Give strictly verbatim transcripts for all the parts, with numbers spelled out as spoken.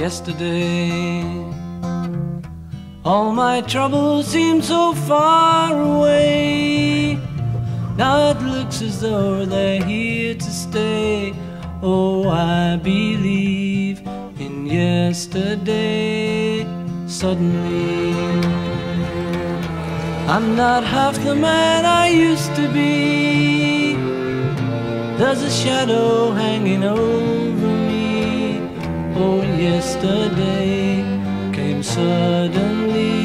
yesterday. All my troubles seem so far away. Now it looks as though they're here to stay. Oh, I believe in yesterday. Suddenly, I'm not half the man I used to be. There's a shadow hanging over me. Oh, yesterday came suddenly.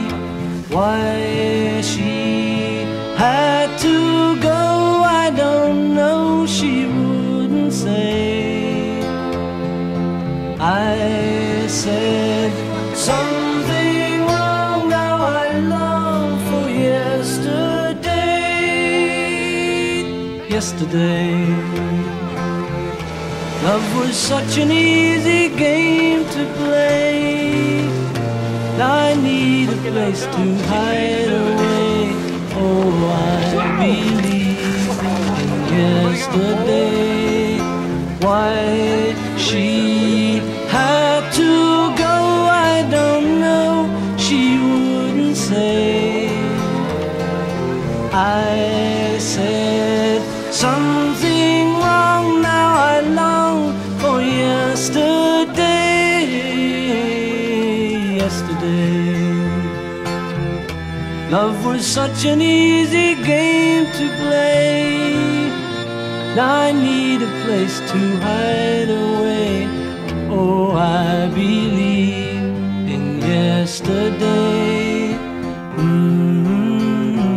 Why she had to go, I don't know, she wouldn't say. I said something wrong, now I long for yesterday. Yesterday, love was such an easy game to play. Now I need a place to hide away. Oh, I believe in yesterday. Why she had to go, I don't know, she wouldn't say. I said something wrong, now I long for yesterday. Yesterday, love was such an easy game to play. Now I need a place to hide away. Oh, I believe in yesterday. Mm-hmm.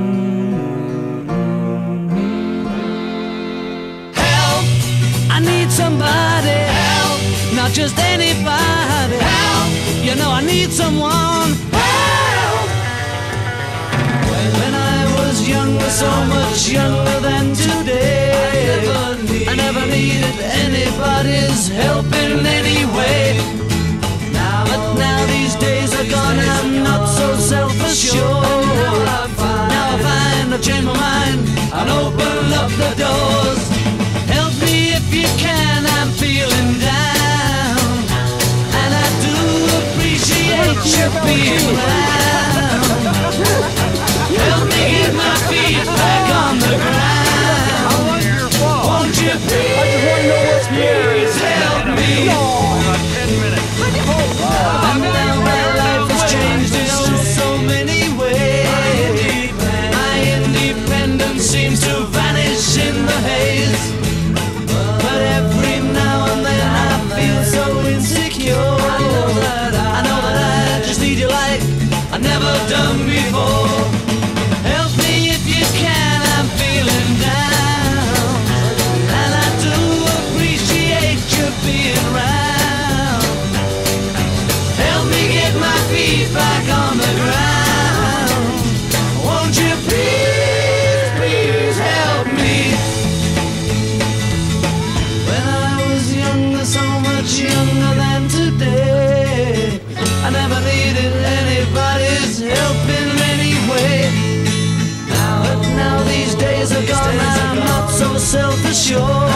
Help! I need somebody. Help! Not just anybody. Help! You know I need someone. Help! When I was younger, so much younger than today, I never needed anybody's help in any way. Now, but now these days are gone, I'm not so self-assured. Now I find I've changed my mind and open up the doors. Help me if you can, I'm feeling down, and I do appreciate you being around. Help me get my feet back on the ground. Won't you please, please help me? And now my life has changed in oh so many ways. My independence seems to vanish in the haze. But every now and then I feel so insecure. I know that I, I, know that I just need you like I've never done before. Help me if you can, I'm feeling down, and I do appreciate you being around. Help me get my feet back on the ground. Won't you please, please help me? When I was younger, so much younger than today, I never needed anybody's help in any way. Now, but now these days are gone, I'm not so self-assured.